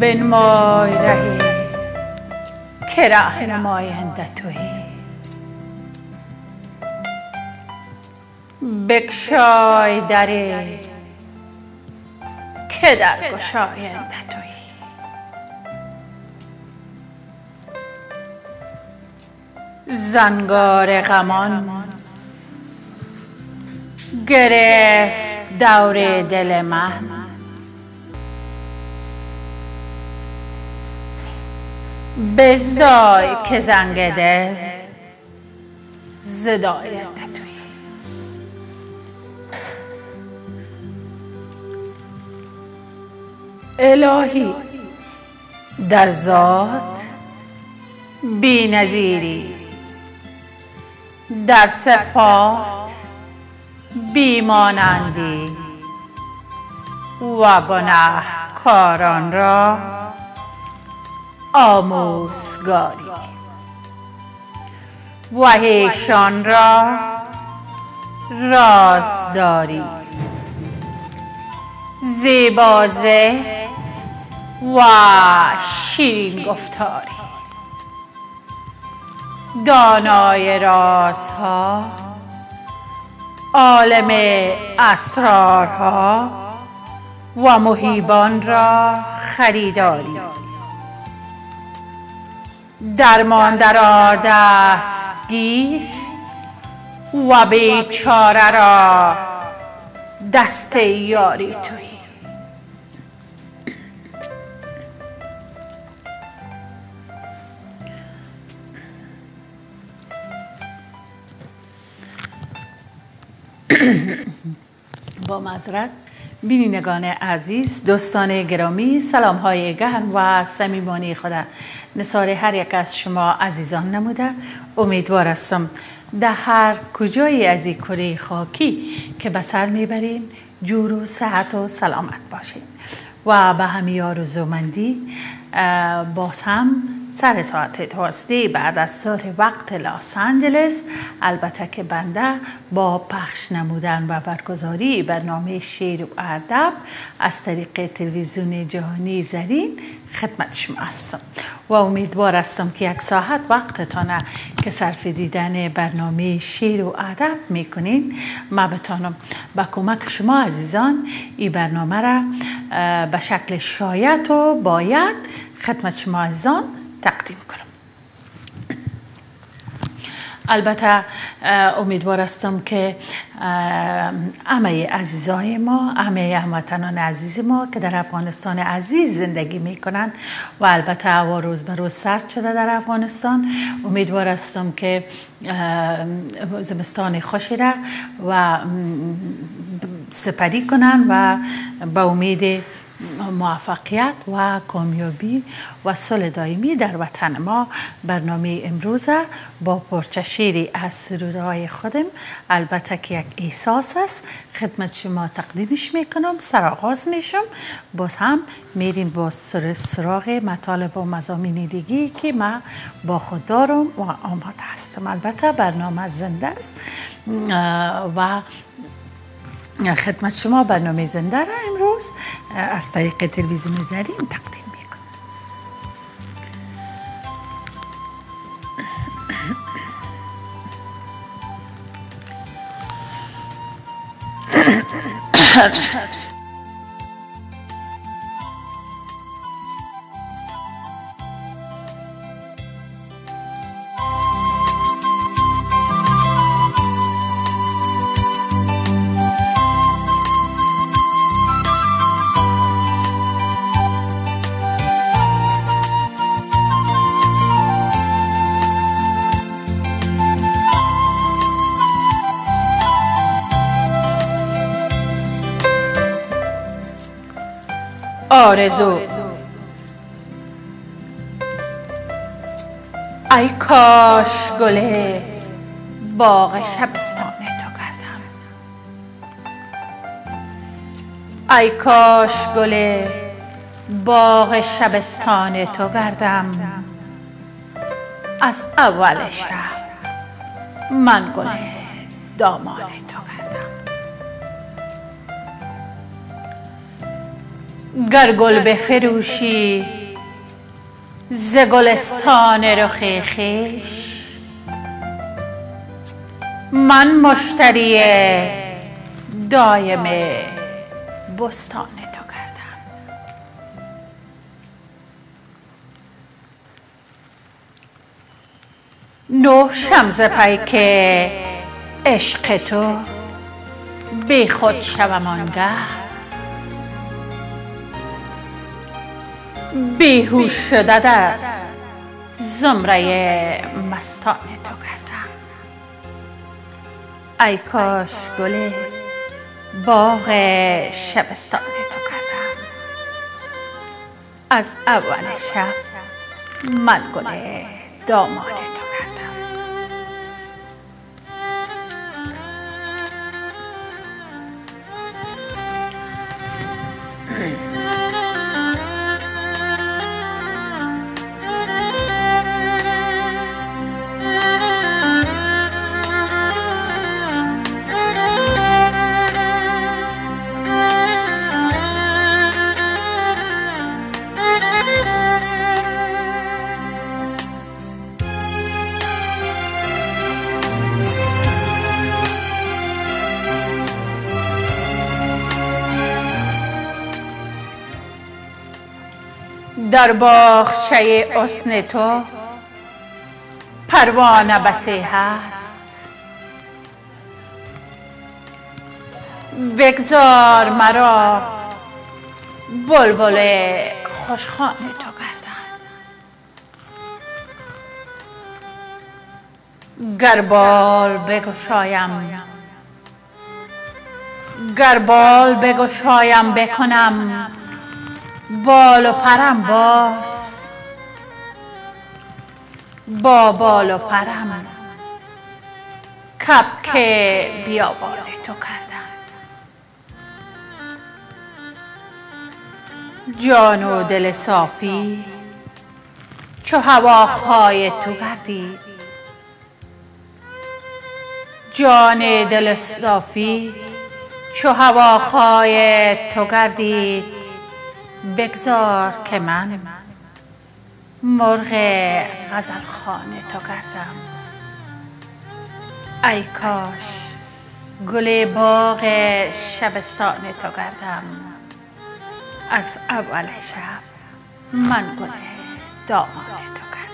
بنمای رهی که راهنماینده تویی، بگشای دری که درگشاینده تویی. زنگار غمان گرفت دور دل من، بزدای که زنگ دل زداینده تویی. الهی در ذات بی نظیری، در صفات بی مانندی و گناه کاران را آموزگاری و ایشان را رازداری، زیبازه و شیرین گفتاری، دانای رازها، عالم اسرارها و محیبان را خریداری، درمانده را دستگیر و بیچاره را دست یاری تویی. با معذرت بینندگان عزیز، دوستان گرامی، سلام های گرم و صمیمانه خدا نثار هر یک از شما عزیزان نموده. امیدوار هستم در هر کجای از این کره خاکی که به سر میبرین جور و صحت و سلامت باشین و به همین آرزومندی باز هم سر ساعت 12 بعد از ظهر وقت لس آنجلس، البته که بنده با پخش نمودن و برگزاری برنامه شعر و ادب از طریق تلویزیون جهانی زرین خدمت شما هستم و امیدوار هستم که یک ساعت وقتتان که صرف دیدن برنامه شعر و ادب میکنین ما بتانم با کمک شما عزیزان این برنامه را به شکل شایع و باید خدمت شما عزیزان تقدیم کنم. البته امیدوار هستم که همه عزیزای ما، همه هموطنان عزیز ما که در افغانستان عزیز زندگی میکنن و البته هوا روز به روز سرد شده در افغانستان، امیدوار هستم که زمستان خوشی را و سپری کنن و به امید موفقیت و کامیابی و صلح دائمی در وطن ما برنامه امروز با پرچه شعری از سرودهای خودم، البته که یک احساس است، خدمت شما تقدیمش میکنم. سرآغاز میشم، باز هم میریم با سراغ مطالب و مضامین دیگی که ما با خود دارم و آماده هستم. البته برنامه زنده است و خدمت شما برنامه زنده را امروز از طریق تلویزیون زرین تقدیم میکنم. آرزو. ای کاش گل باغ شبستان تو کردم، ای کاش گل باغ شبستان تو کردم، از اول شب من گل دامان تو کردم. گر گل بفروشی ز گلستان رخ خویش، من مشتری دایم بستان تو کردم. نوشم ز پیک عشق تو بی خود شوم آنگه، بیهوش شده در زمره مستان تو کردم. ای کاش گل باغ شبستان تو کردم، از اول شب من گل دامان تو کردم. در باغچه حسن تو پروانه بسی هست، بگذار مرا بلبل خوشخوان تو کردم. گر بال بگشایم بکنم بال و پرم باز، با بال و پرم کبک بیابان تو کردم. جان و دل صافی چو هواخوای تو گردید، جان دل صافی چو هواخوای تو گردید، بگذار که من مرغ غزلخوان تو کردم. ای کاش گل باغ شبستان تو کردم، از اول شب من گل دامان تو کردم.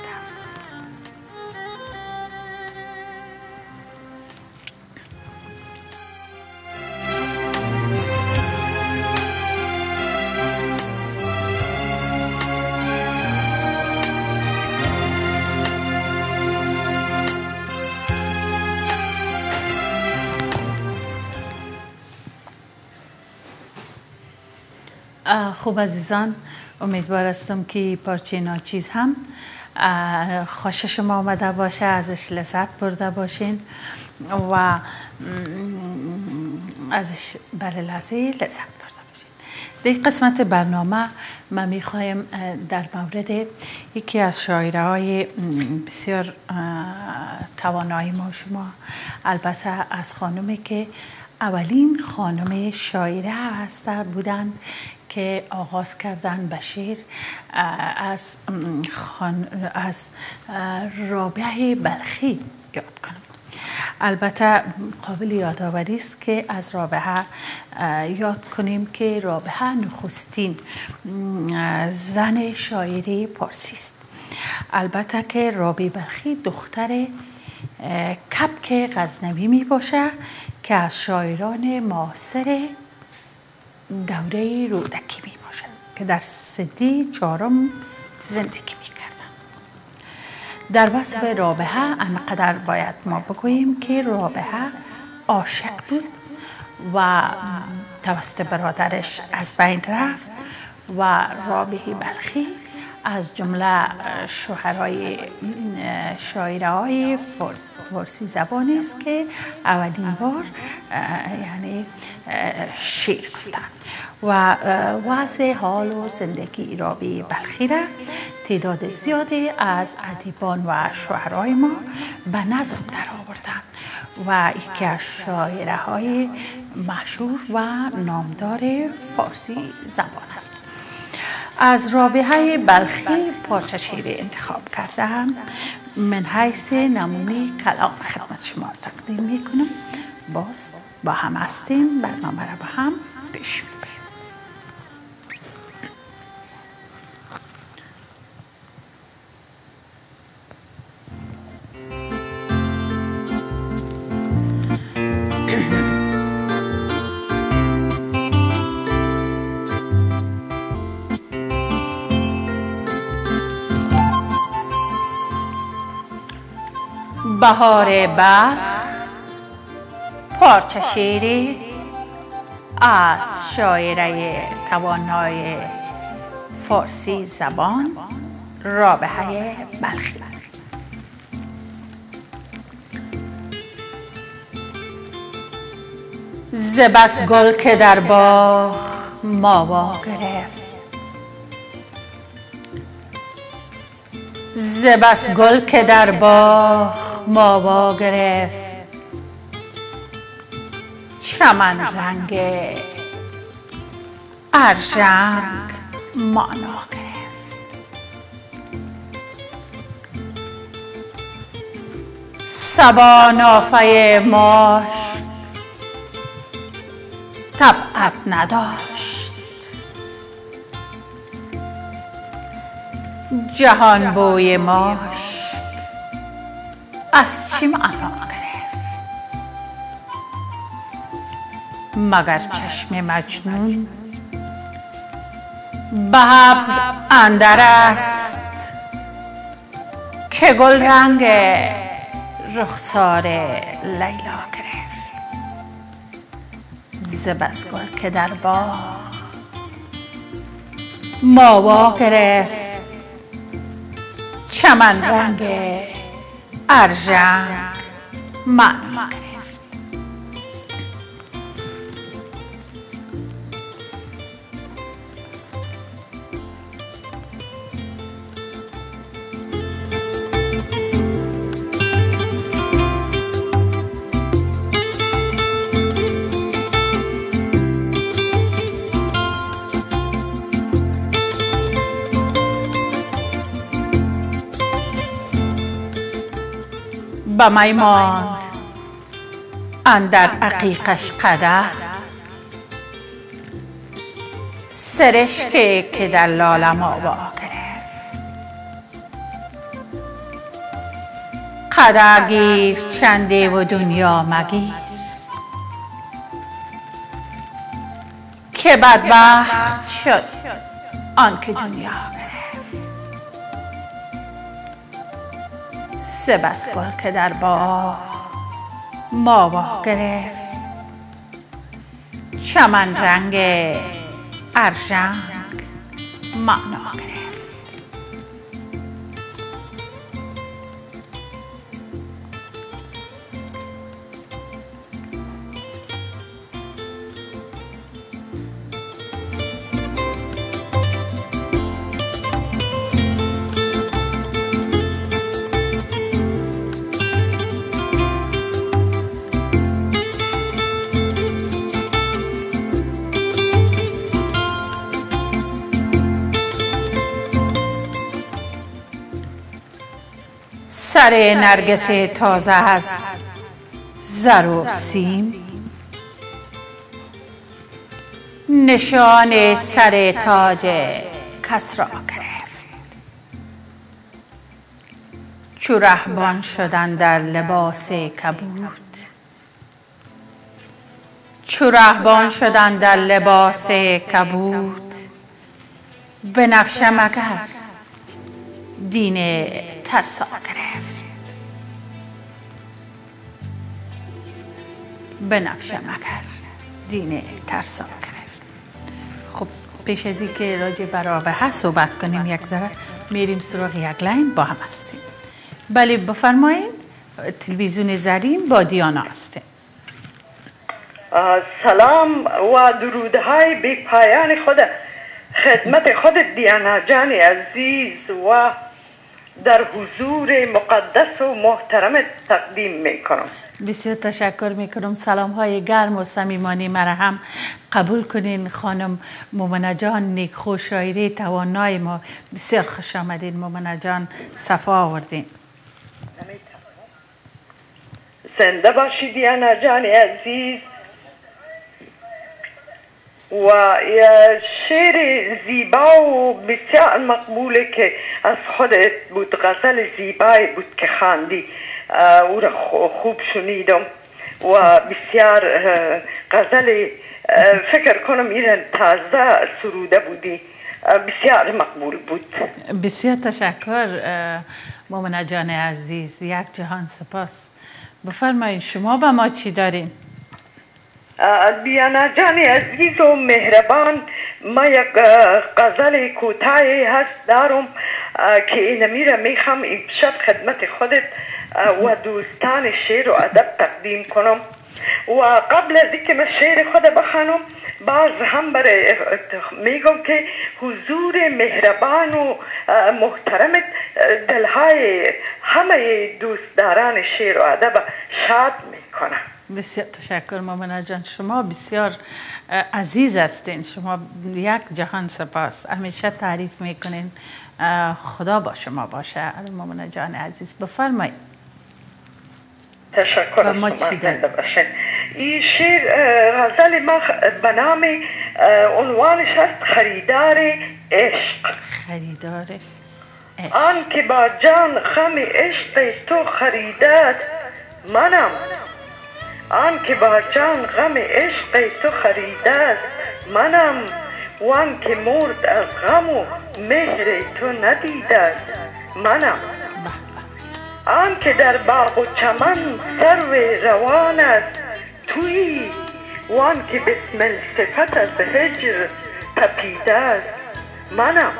خوب عزیزان، امیدوار هستم که پارچه ناچیز هم خوش شما آمده باشه، ازش لذت برده باشین و ازش برای لحظه لذت برده باشین. در قسمت برنامه ما میخوایم در مورد یکی از شاعره های بسیار توانایی ما شما، البته از خانومی که اولین خانم شاعره هسته بودند که آغاز کردن به شعر، از رابعه بلخی یاد کنم. البته قابل یادآوری است که از رابعه یاد کنیم که رابعه نخستین زن شاعری پارسی است. البته که رابعه بلخی دختر کبک غزنوی می باشه که از شاعران معاصر دوره رودکی می باشد که در صدی چهارم زندگی می کردن. در وصف رابعه انقدر باید ما بگوییم که رابعه عاشق بود و توسط برادرش از بین رفت و رابعه بلخی از جمله شاعرهای فارسی زبانی است که اولین بار یعنی شعر گفتند و وضع حال و زندگی رابعه بلخی را تعداد زیادی از ادیبان و شاعرای ما به نظم در آوردند و یکی از شاعرهای مشهور و نامدار فارسی زبان است. از رابحه بلخی پارچه شیری انتخاب کردم. من حیث نمونه کلام خدمت شما تقدیم میکنم. باز با هم هستیم، برنامه را با هم پیش میبریم. بهار بلخ، پارچه شیری از شاعره توانای فارسی زبان رابحه بلخی. ز بس گل که در باغ ماوا گرفت، ز بس گل که در باغ ماوا گرفت، چمن رنگ ارژنگ معنا گرفت. صبا نافه ماش طبعت نداشت، جهان بوی ماش از چی معنا گرفت؟ مگر چشم مجنون به ابر اندر است که گل رنگ رخسار لیلا گرفت. ز بس گل که در باغ ماوا گرفت، چمن رنگ ارژنگ معنا گرفت. به می ماند اندر عقیقش قدح، سرشکی که در لالم آوا گرفت. قدح گیر چنده و دنیا مگیر، که بدبخت شد آن که دنیا گرفت. ز بس گل که در باغ ماوا گرفت، چمن رنگ ارژنگ معنا گرفت. سر نرگس تازه از زر و سیم، نشان سر تاج کسری گرفت. چو رهبان شدن در لباس کبود، چو رهبان شدن در لباس کبود، بنفشه مگر دین ترسا گرفت. بنفشه مگر دین ترسا گرفت. خب پیش از این که راجع به رابحه صحبت کنیم یک ذره میریم سراغ یک لاین با هم هستیم. بله بفرمایید. تلویزیون زرین با دیانا هستیم. سلام و درودهای بی پایان خود خدمت خود دیانا جان عزیز و در حضور مقدس و محترم تقدیم میکنم. بسیار تشکر میکنم. سلام های گرم و صمیمانه مرا هم قبول کنین. خانم مومنه جان نیکخو شاعری توانای ما، بسیار خوش آمدین. مومنه جان صفا آوردین. زنده باشی دیانا جان عزیز. و شعر زیبا و بسیار مقبوله که از خودت بود، غزل زیبایی بود که خواندی، او را خوب شنیدم و بسیار غزل فکر کنم ایران تازه سروده بودی، بسیار مقبول بود. بسیار تشکر مومنه جان عزیز، یک جهان سپاس. بفرمایید شما به ما چی دارین؟ دیانا جان عزیز و مهربان، ما یک غزل کوتاهی هست دارم که اینمی را میخوام امشب خدمت خودت و دوستان شعر و ادب تقدیم کنم. و قبل از اینکه من شعر خود بخوانم باز هم برای میگم که حضور مهربان و محترمت دلهای همه دوستداران شعر و ادب شاد میکنه. بسیار تشکر مومنه جان، شما بسیار عزیز هستین. شما یک جهان سپاس، همیشه تعریف میکنین. خدا با شما باشه مومنه جان عزیز. بفرمایید. تشکر. ما چی داریم؟ این شعر غزل ما به نام عنوانش هست خریدار عشق. خریدار عشق. آن که با جان خم عشق تو خریدد منم، آن که با جان غم عشق تو خریدد منم، وان که مرد از غم و مهر تو ندیدد منم، آن که در باغ و چمن سرو روان است تویی، وان که بسمل صفت از هجر تپیده است منم،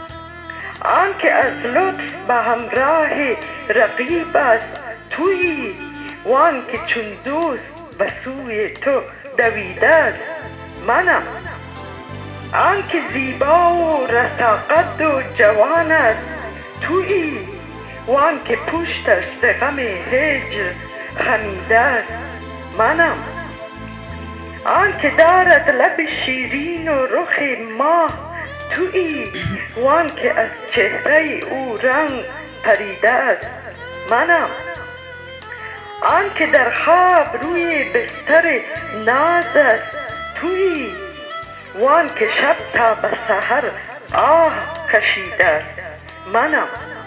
آن که از لطف به همراه رقیب است تویی، وان که چون دوست به سوی تو دویده است منم، آن که زیبا و رساقد و جوان است تویی، وان که پشتش ز غم هجر خمیده است منم، آن که دارد لب شیرین و رخ ماه تویی، وان که از چهره او رنگ پریده است منم، آن که در خواب روی بستر ناز است تویی، وان که شب تا به سحر آه کشیده است منم،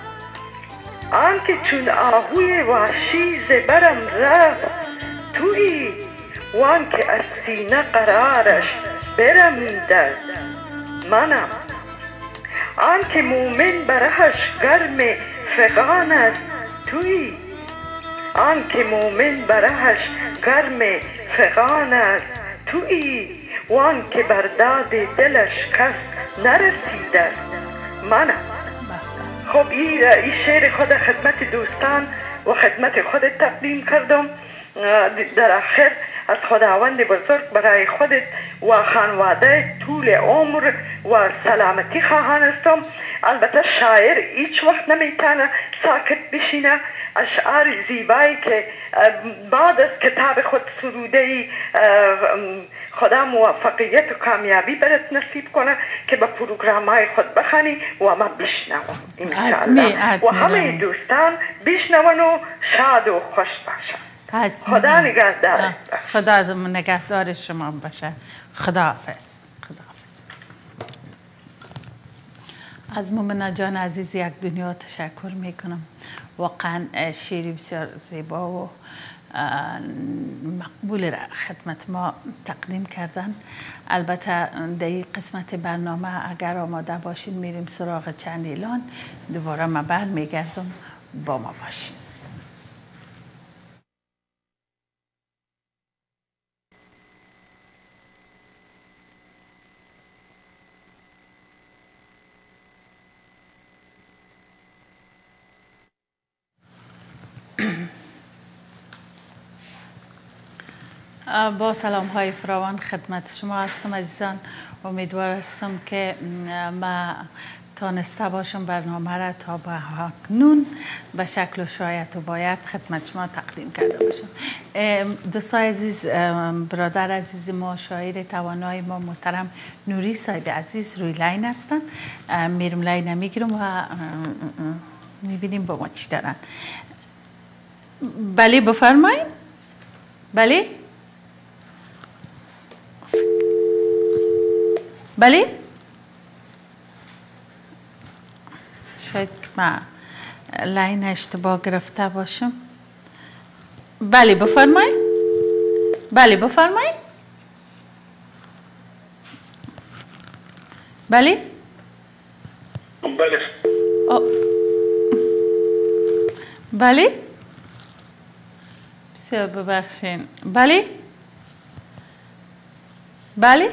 آن که چون آهوی وحشی ز برم رفت تویی، وان که از سینه قرارش برمیده است منم، آن که مومن برهش گرم فغان است تویی، آن که مومن برهش گرم فغان است تویی، وان که بر داد دلش کس نرسیده است منم. خب این شعر خود خدمت دوستان و خدمت خود تقدیم کردم. در آخر از خداوند بزرگ برای خودت و خانواده طول عمر و سلامتی خواهانستم. البته شاعر هیچ وقت نمیتونه ساکت بشینه. اشعار زیبایی که بعد از کتاب خود سروده خدا موفقیت و کامیابی برات نصیب کنه که به پروگرام های خود بخوانی و ما بشنوم انشاءالله و همه دوستان بشنون و شاد و خوش باشن. خدا نگهدار. خدا نگهدار شما باشه. خداحافظ. از مومنه جان عزیز یک دنیا تشکر میکنم. واقعا شعری بسیار زیبا و مقبول را خدمت ما تقدیم کردن. البته در این قسمت برنامه اگر آماده باشین میریم سراغ چند اعلان، دوباره ما برمیگردم، با ما باشین. با سلام های فراوان خدمت شما هستم عزیزان. امیدوار هستم که ما تانسته باشم برنامه را تا به اکنون به شکل و شایت و باید خدمت شما تقدیم کرده باشم. دوستای عزیز، برادر عزیز ما، شاعر توانای ما محترم نوری صاحب عزیز روی لاین هستن. میرم لاین میگیرم و میبینیم با ما چی دارن. بله بفرمایید. بله بله شاید من لاین اشتباه گرفته باشم. بله بفرمایید. بله بفرمایید. بله بله بله بسیار ببخشین. بله بله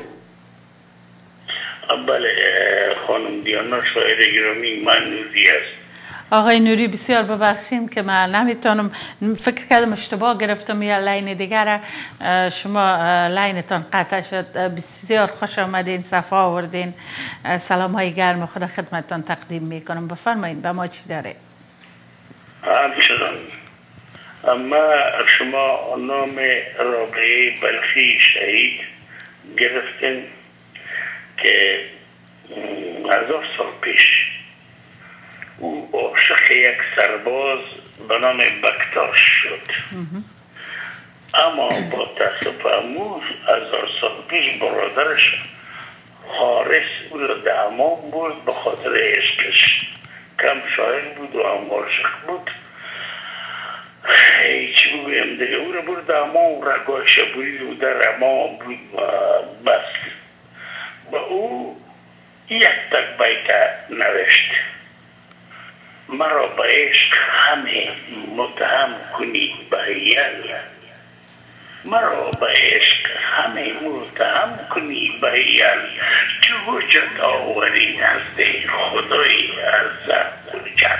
بله خانم دیانا شاعر گرامی، من نوری است. آقای نوری بسیار ببخشین که من نمیتونم، فکر کردم اشتباه گرفتم یا لاین دیگر شما لاینتان قطع شد. بسیار خوش آمدین، صفا آوردین. سلام های گرم خدا خدمتتان تقدیم میکنم. بفرمایید به ما چی داره؟ همچنان اما شما نام رابعه بلخی شهید گرفتین که 1000 سال پیش او عاشق یک سرباز به نام بکتاش شد. اما با تاسف امور 1000 سال پیش برادرش حارس او را در امان برد به خاطر عشقش. کم شاعر بود و هم عاشق بود. چی بگویم دیگه، او را برد در امان و رگاش برید و در امان بود و بس. با او یک تک بیت نوشت: مرا به عشق همه متهم کنی به یل، مرا به عشق همه متهم کنی به یل، چه حجت آوری نزد خدای عز و جل.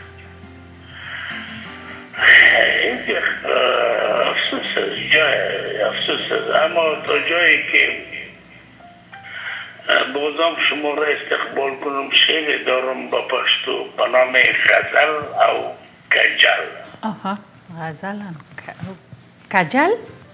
افسوس است اما تا جایی که بازم شما را استقبال کنم، شعر دارم با پشتو به نام غزل او کجل. آها، غزل کجل؟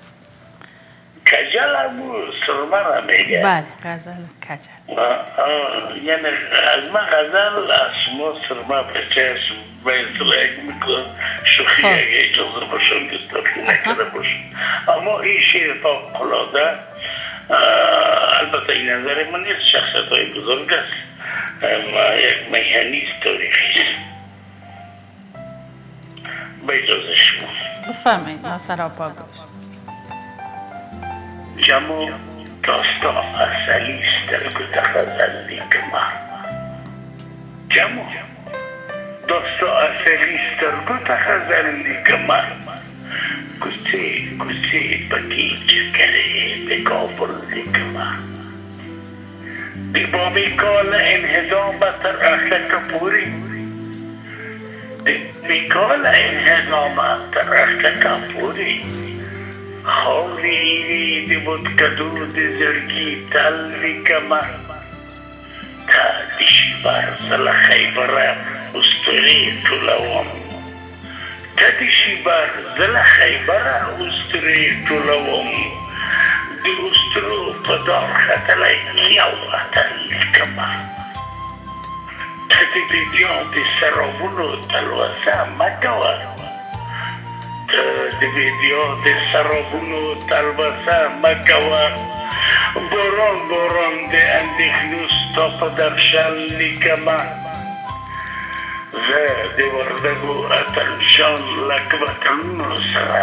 کجل همو سرمه را میگه. بله غزل کجل. یعنی از من غزل، از شما سرمه بچه به اصلاح میکنم. شوخی اگه اجازه باشم گستاخی نکرده باشم. اما این شعر فوق العاده، البته این نظر من نیست، شخصیت های بزرگ است، یک میهنیست تاریخی است. به اجازه شما بفرمایید. ناصر آبا گوش. جمع داستا اصلی است که غزلی که من جمع داستا اصلی است که غزلی که من کوچه بگیچه کره بگابرلی که من دیبابی کال انهضام بسر اخلق پوری دیبابی انهضام بسر اخلق پوری خوری دی بود کدو دی زرگی تلی که من تا دیشی بر زل خیبر استری طولوام تدیشی بر زل خیبر استری طولوام دی استرو پدار خطلی نیاواتن که من تدی بیدیان دی سرابونو تلوسا مکوار دیویدیو دی سرابونو تلبسه مکوه باران دی اندیخنوس تا پدرشن لیکمه دی وردگو اتنشان لکبتنو سره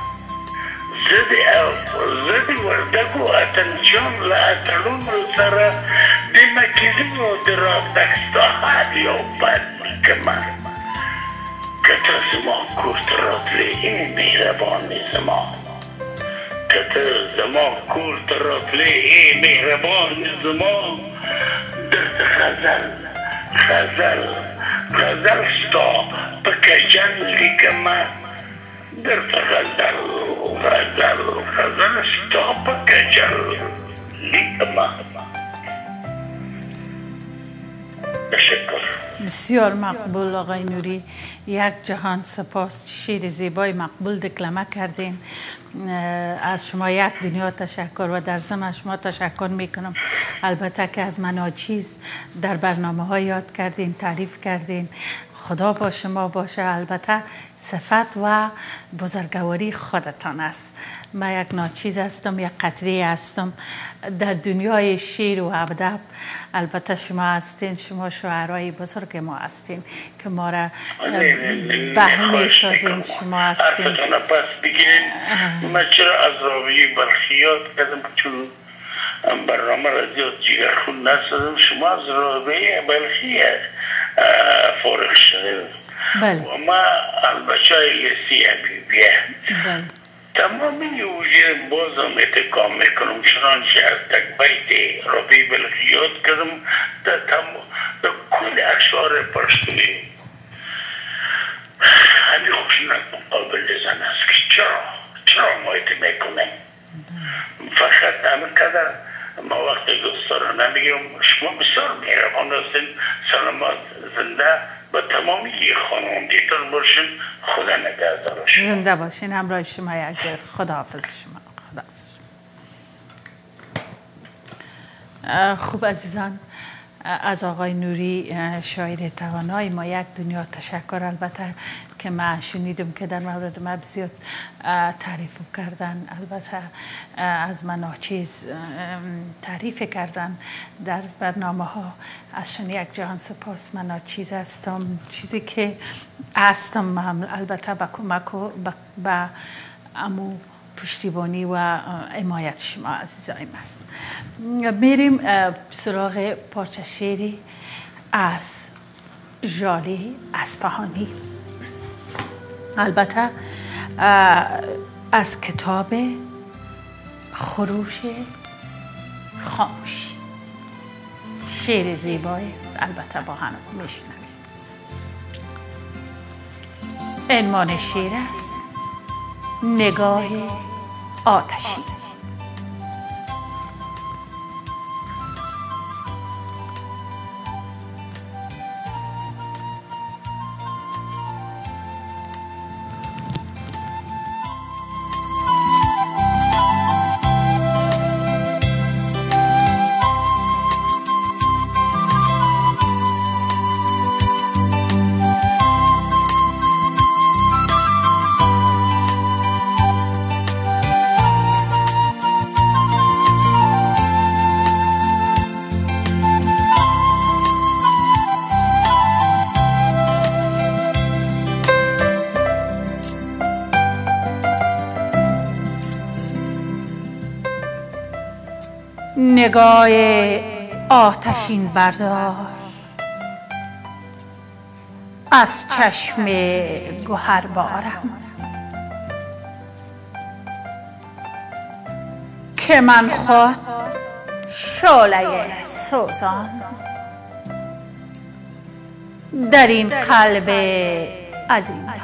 زدی وردگو اتنشان لاتنو سره دی مکیزیو دی را دکستا حالیو بد لیکمه کتا زمان کورت راتلی مهربان زمان کتا زمان کورت راتلی مهربان زمان درد غزل ستا بکجلی که من درد غزل ستا بکجلی که من تشکر. بسیار مقبول آقای نوری، یک جهان سپاس. شعر زیبای مقبول دکلمه کردین. از شما یک دنیا تشکر و در ضمن شما تشکر میکنم. البته که از مناچیز در برنامه ها یاد کردین، تعریف کردین. خدا با شما باشه. البته صفت و بزرگواری خودتان است. من یک ناچیز هستم، یک قطره هستم در دنیای شعر و ادب. البته شما هستین، شما شاعرای بزرگ ما هستین که ما را بهمه سازین. شما هستین. حرفتان پس بگیرین. من چرا از رابعه بلخی یاد کردم چون برنامه را زیاد جیگرخون نسازم. شما از رابعه بلخی فارغ شده. بله. و ما البچه های لیسی حبیبیه. بله. تمامی وجود بازم اتکام میکنم چنانچه از تک بیت رابعه بلخی یاد کردم در کل اشعار پشتوی. همین خوشنک مقابل زن است که چرا مایت میکنه. فقط همین قدر ما وقتی دوستا را نمیگم. شما بسیار مهربان هستین. سلامت زنده با تمامی خانم دیتان باشین. خدا نگهدارش. زنده باشین. همراه شما یک جای. خداحافظ شما. خداحافظ. خوب عزیزان، از آقای نوری شاعر توانای ما یک دنیا تشکر. البته که من شنیدم که در مورد ما بسیار تعریف کردن. البته از من ناچیز تعریف کردن در برنامه ها. از شما یک جهان سپاس. من ناچیز هستم. چیزی که هستم البته با کمک و با امو پشتیبانی و حمایت شما عزیزای است. میریم سراغ پارچه شعری از ژاله اصفهانی. البته از کتاب خروش خاموشی. شعر زیبایی است. البته با هم میشنویم. عنوان شعر است نگاه آتشی. نگاه آتشین بردار از چشم گوهربارم که من خود شعله سوزان در این قلب عظیم دارم.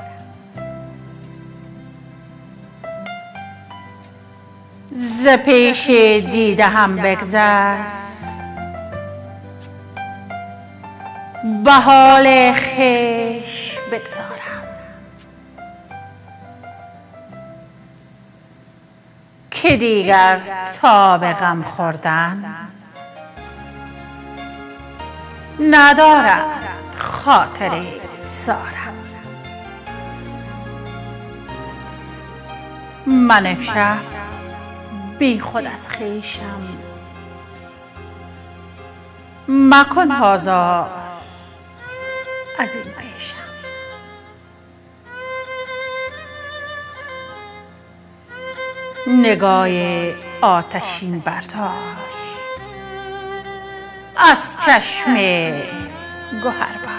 ز پیش دیده هم بگذر به حال خویش بگذارم که دیگر تاب غم خوردن ندارد خاطر زارم. من امشب بی خود از خویشم مکن هازا از این پیشم. نگاه آتشین بردار از چشم گوهربارم.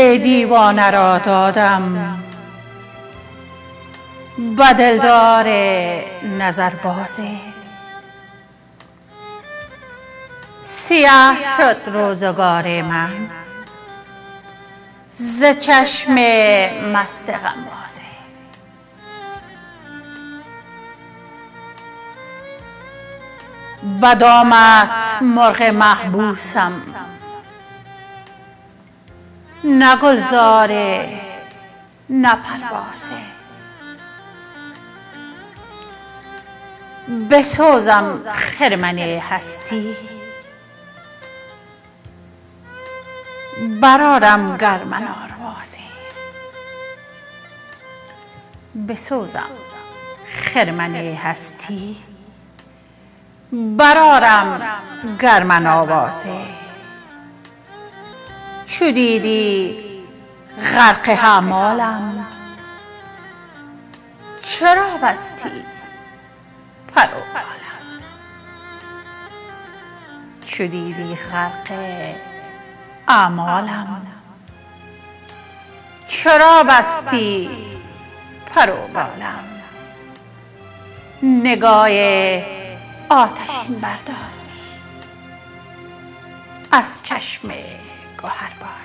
دل دیوانه را دادم، به دلدار نظربازه. سیاه شد روزگار من ز چشم مست غمازه. به دامت مرغ محبوسم، نه گلزاره نه پروازه. بسوزم خرمن هستی، برارم گرمن آروازه. بسوزم خرمن هستی، برارم گرمن آوازه. چو دیدی غرق اعمالم، چرا بستی پر و بالم؟ چو دیدی غرق اعمالم، چرا بستی پر و بالم؟ نگاه آتشین بردار از چشم گوهربارم.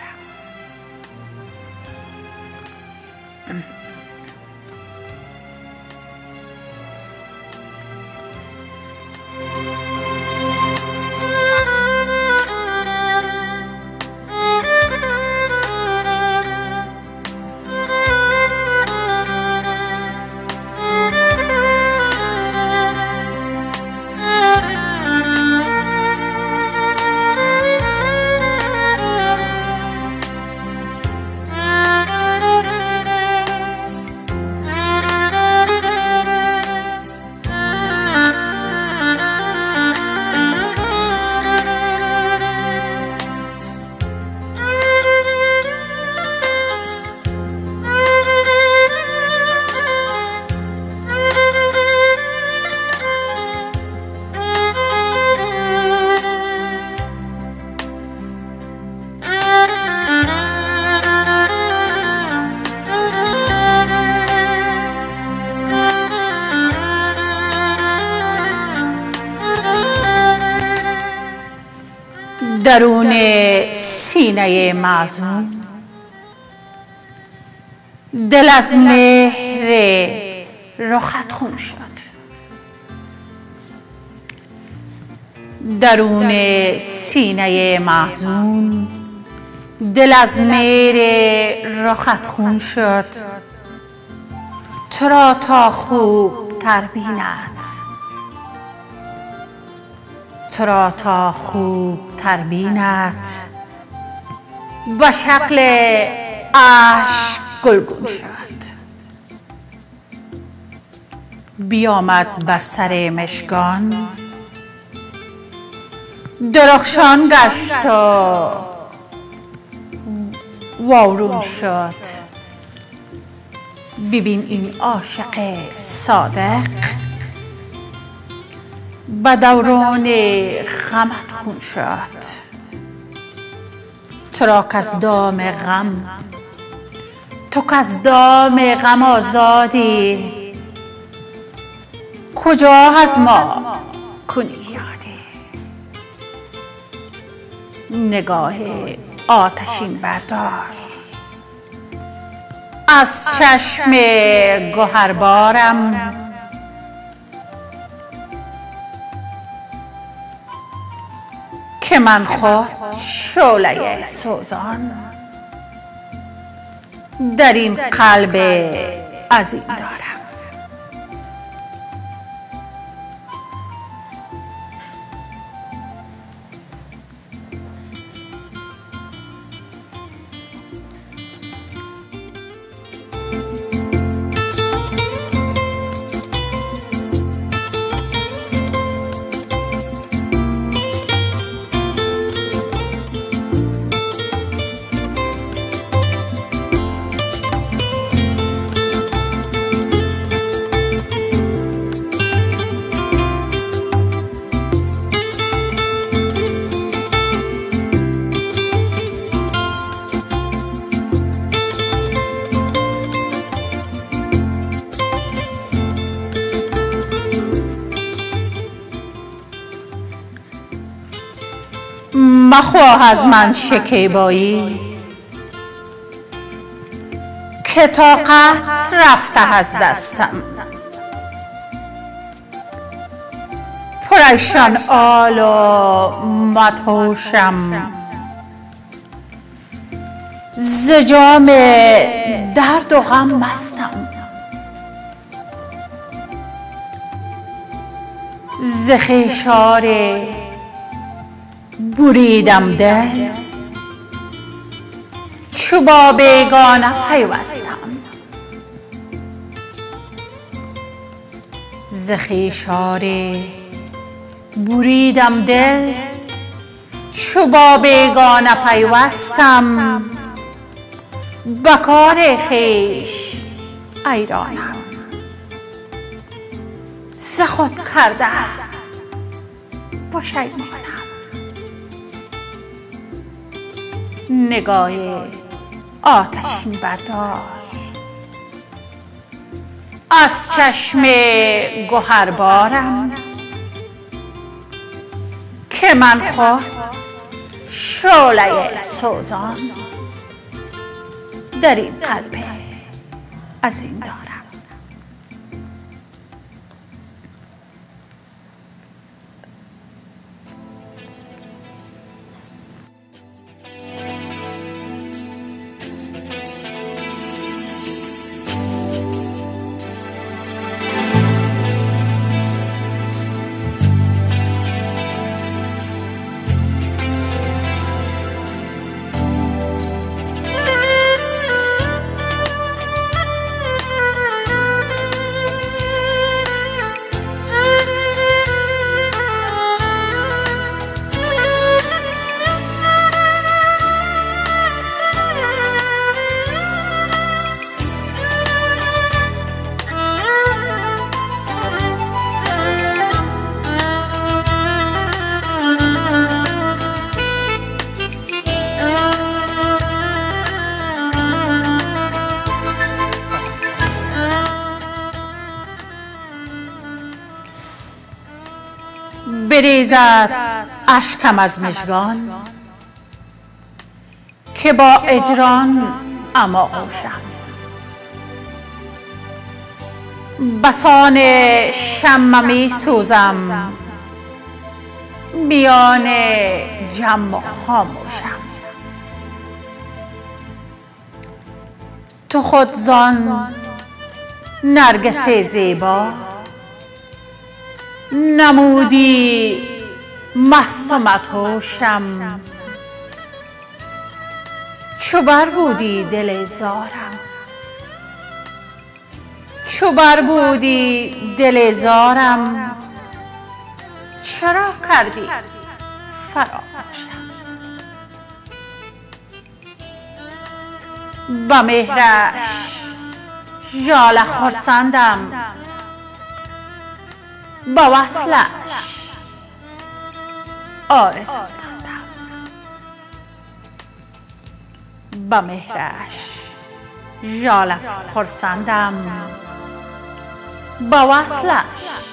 درون سینه معزون دل از مهر رخت خون شد. درون سینه محزون دل از مهر رخت خون شد. تو را تا خوب تر بیند، تو را تا خوب تر بیند، به شکل اشک گلگون شد. بیامد بر سر مشگان، درخشان گشت و وارون شد. ببین این عاشق صادق، به دوران غمت خون شد. تو را کز دام غم، تو کز دام غم آزادی، کجا از ما کنی یادی؟ نگاه آتشین بردار از چشم گوهربارم. که من خود شعله سوزان در این قلب عظیم دارم. مخواه از من شکیبایی که طاقت رفته از دستم. پریشان آل و مدهوشم، ز جام درد و غم مستم. ز خیشار بریدم دل، چو با بیگانه پیوستم. ز خیشار بریدم دل، چو با بیگانه پیوستم. به کار خویش حیرانم، ز خود کرده پشیمانم. نگاه آتشین بردار از چشم گهربارم، که من خود شعله سوزان در این قلب عظیم دارم. بریزد اشکم از مژگان، که با اجران اماغوشم. بسان شمع می سوزم، میان جم و خاموشم. تو خود زان نرگس زیبا نمودی مست و مدهوشم. چو بر بودی دل زارم، چو بر بودی دل زارم. چرا کردی فراموشم؟ به مهرش ژاله خرسندم، به وصلش آرزو مندم. به مهرش ژاله خرسندم، به وصلش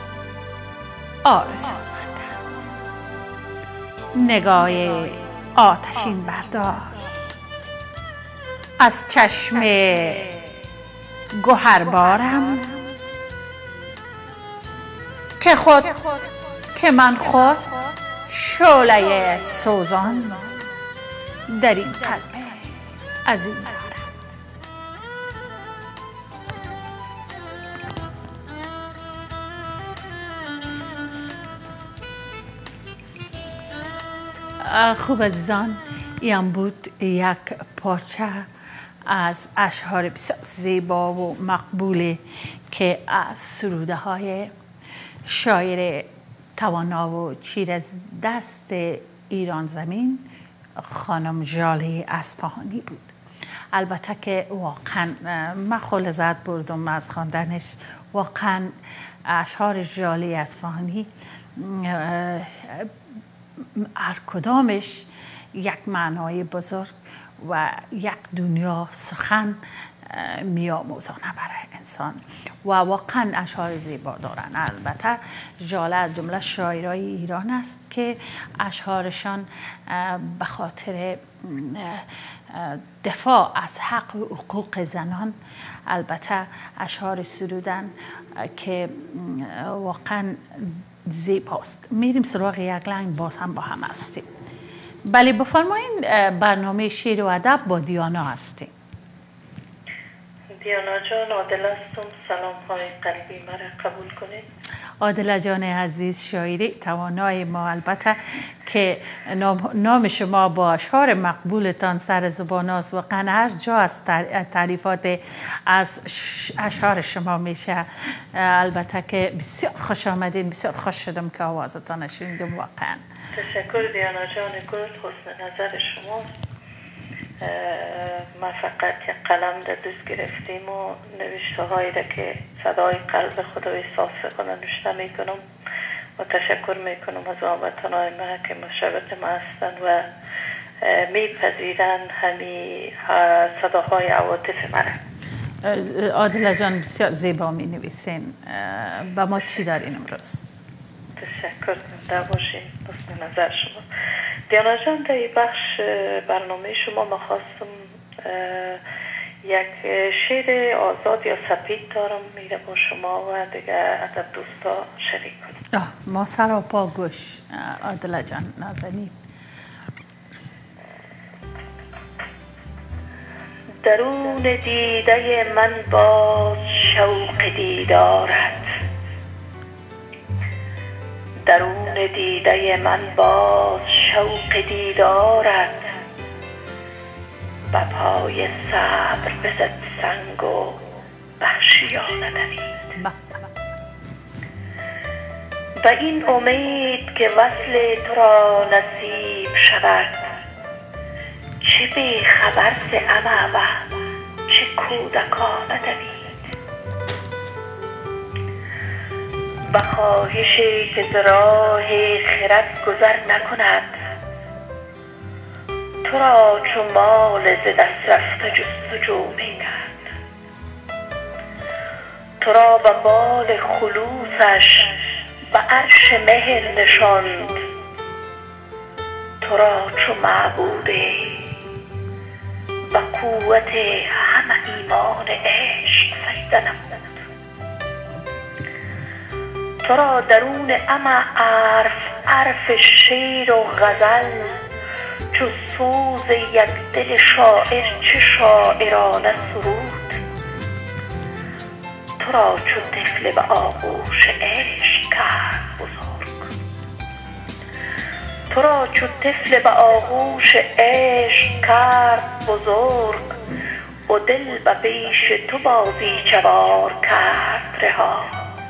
آرزو مندم. نگاه آتشین بردار از چشم گهربارم، که من خود شعله سوزان در این قلب عظیم دارم. خوب عزیزان، این بود یک پارچه از اشعار بسیار زیبا و مقبولی که از سروده های شاعر توانا و چیر از دست ایران زمین خانم ژاله اصفهانی بود. البته که واقعا من خیلی لذت بردم از خواندنش. واقعا اشعار ژاله اصفهانی هر کدامش یک معنای بزرگ و یک دنیا سخن میآموزانه برای انسان و واقعا اشعار زیبا دارن. البته جمله شاعرای ایران است که اشعارشان به خاطر دفاع از حق و حقوق زنان البته اشعار سرودن که واقعا زیباست. میریم سراغ یک لنگ، باز هم با هم هستیم. بله بفرمایین. برنامه شعر و ادب با دیانا هستیم. دیانا جان، عادل هستم. سلام های قلبی مرا قبول کنید. عادل جان عزیز، شاعری توانای ما، البته که نام شما با اشعار مقبولتان سر زبان است و هر جا از تعریفات از اشعار شما میشه. البته که بسیار خوش آمدین، بسیار خوش شدم که آوازتان شنیدم. واقعا تشکر دیانا جان گل، حسن نظر شماست. ما فقط یک قلم در دست گرفتیم و نوشته هایی را که صدای قلب خدا احساس کنه نوشته میکنم و تشکر میکنم از هموطنان ما که مشابه ما هستند و میپذیرن همین صداهای عواطف مرا. عادل جان بسیار زیبا می نویسین. با ما چی دارین امروز؟ تشکر زنده باشین. حسن نظر شما. دیانا جان، در این بخش برنامه شما ما خواستم یک شعر آزاد یا سپید دارم، میره با شما و دیگه ادب دوستا شریک کنیم. ما سر و پا گوش. عادل جان نازنین. درون دیده من باز شوق دیدارت، درون دیده من باز شوق دیدارت، به پای صبر بزد سنگ و وحشیانه دوید. و این امید که وصل تو را نصیب شود، چه بی خبر ز عمى و چه کودکانه دوید. و خواهشی که ز راه خرد گذر نکند، تو را چو مال ز دست رفته جستجو میکرد. تو را به بال خلوصش به عرش مهر نشاند، تو را چو معبوده به قوت همه ایمان عشق سجده نمود. تو را درون عمى عرف شعر و غزل، چو سوز یک دل شاعر چه شاعرانه سرود. تو را چو طفل به آغوش عشق کرد بزرگ، تو را چو طفل به آغوش عشق کرد بزرگ. و دل به پیش تو بازیچه وار کرد رها.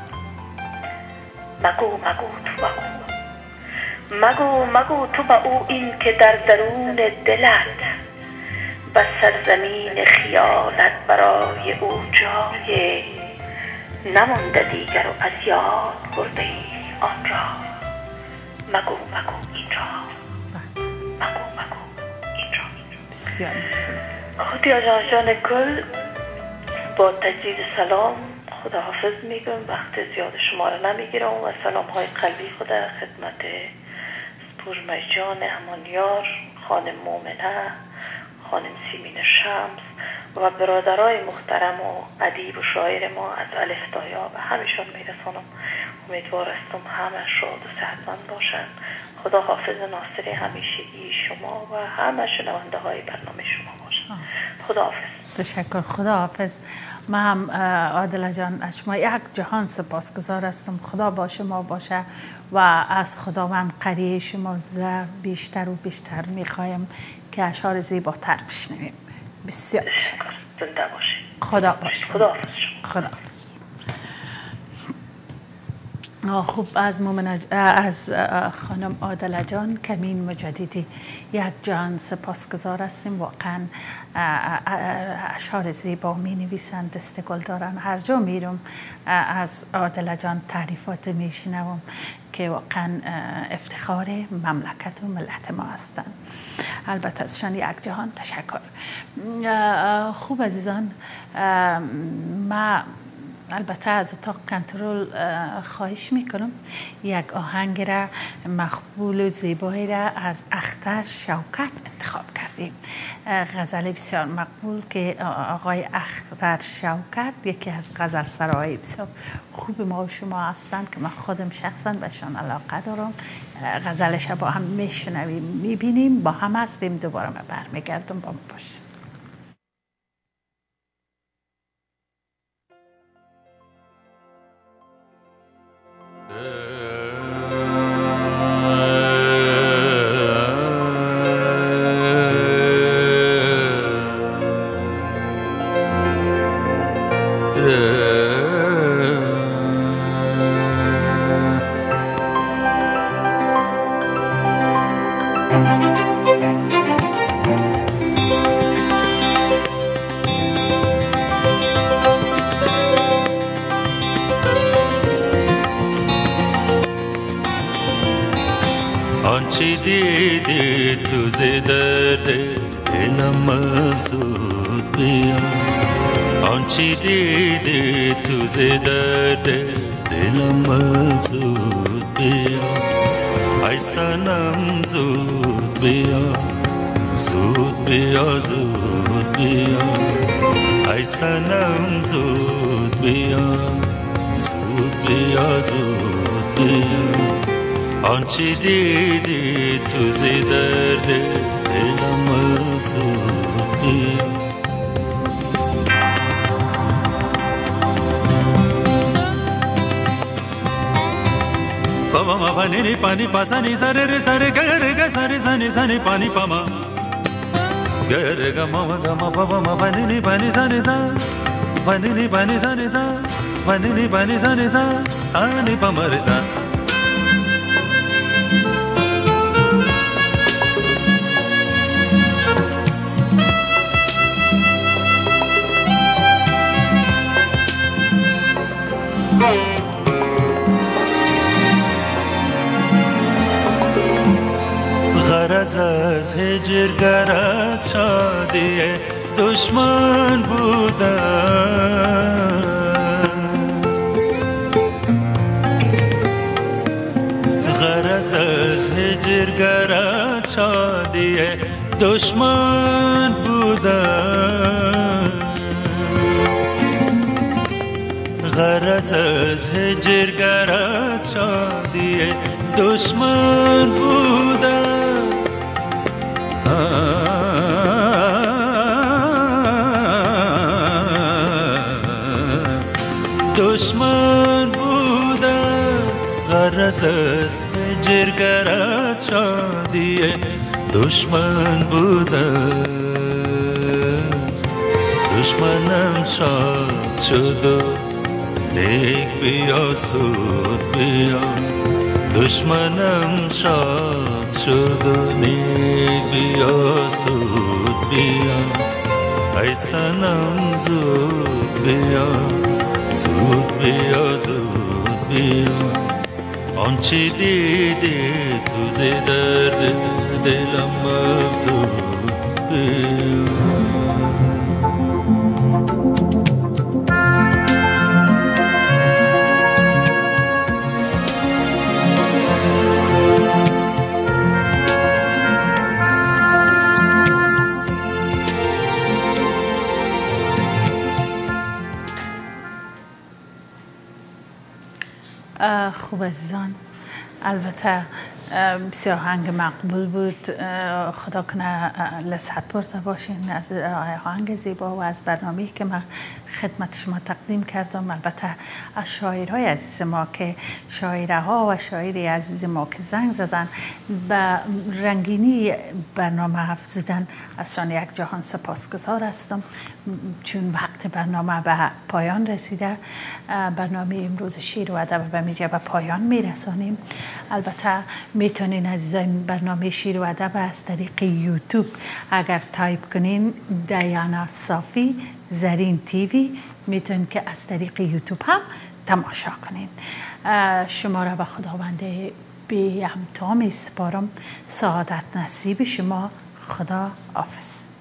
مگو تو به او، مگو تو به او این که در درون دلت به سرزمین خیالت برای او جای نمانده دیگر و از یاد برده ای آنجا. مگو اینجا، مگو اینجا. بسیار دیانا جان گل، با تجدید سلام خداحافظ میگم. وقت زیاد شما را نمیگیرم و سلام های قلبی خدا خدمت سپورمه جان امانیار، خانم مومنه، خانم سیمین شمس و برادرای محترم و ادیب و شاعر ما از الف تا یا به همشون میرسانم. امیدوار هستم همه شاد و صحتمند باشن. خدا حافظ ناصر همیشگی شما و همه شنونده های برنامه شما باشن. خدا حافظ. تشکر. خدا حافظ. من هم عادل جان از شما یک جهان سپاسگزار هستم. خدا با شما باشه و از خداوند قریه شما بیشتر و بیشتر میخوایم که اشعار زیباتر بشنویم. بسیار تشکر. زنده باشید. خدا باشه. خدا حافظ. خدا حافظ. خوب، از خانم عادل جان کمین مجددی یک جان سپاسگزار هستیم. واقعا اشعار زیبا می نویسند، دست گل دارن. هر جا میرم از عادل جان تعریفات میشنوم که واقعا افتخار مملکت و ملت ما هستند. البته ازشان یک جهان تشکر. خوب عزیزان، ما البته از اتاق کنترل خواهش میکنم یک آهنگ را مقبول و زیبایی را از اختر شوکت انتخاب کردیم. غزل بسیار مقبول که آقای اختر شوکت یکی از غزل سرای بسیار خوب ما و شما هستند که من خودم شخصا بهشان علاقه دارم. غزلش با هم میشنویم، میبینیم، با هم هستیم. دوباره من برمیگردم، با ما باشید. آنچه دیدی تو زدرد دلم افزود بیا، آنچه دیدی تو زدرد دلم افزود بیا، ای صنم زود بیا، زود بیا، زود بیا، ای صنم زود بیا، زود بیا، زود بیا. آنچه دیدی تو زدرد دلم افزود بیا. بابا ما پانی پانی پاسانی سر ر سر گر گ سر سنی سنی پانی پاما گر گ ما گ ما بابا ما پانی پانی سنی سا پانی پانی سنی سا پانی پانی سنی سا سنی پامر سا. غرض از هجر گرت شادی دشمن بوده است، غرض از هجر گرت شادی دشمن بوده است، غرض از هجر گرت شادی دشمن بوده. دشمن بوده غرض از هجر گرت شادی دشمن بوده، دشمنم شاد شد و نیک بیا سود بیا، دشمنم شاد شد و نیک بیا سود بیا، ای صنم زود بیا، زود بیا، زود بیا. آنچه دیدی تو ز درد دلم افزود بیا. خوب عزیزان، البته بسیار آهنگ مقبول بود. خدا کنه لذت برده باشین از آهنگ زیبا و از برنامه‌ای که من خدمت شما تقدیم کردم. البته از شاعرهای عزیز ما که شاعرها و شاعری عزیز ما که زنگ زدن به رنگینی برنامه افزودن، ازشان یک جهان سپاسگزار هستم. چون وقت برنامه به پایان رسیده، برنامه امروز شیر و ادب به میجا به پایان میرسانیم. البته میتونین عزیزان برنامه شیر و ادب از طریق یوتیوب اگر تایپ کنین دیانا صافی زرین تیوی، میتونین که از طریق یوتیوب هم تماشا کنین. شما را به خداوند بی همتا می سپارم. سعادت نصیب شما. خدا حافظ.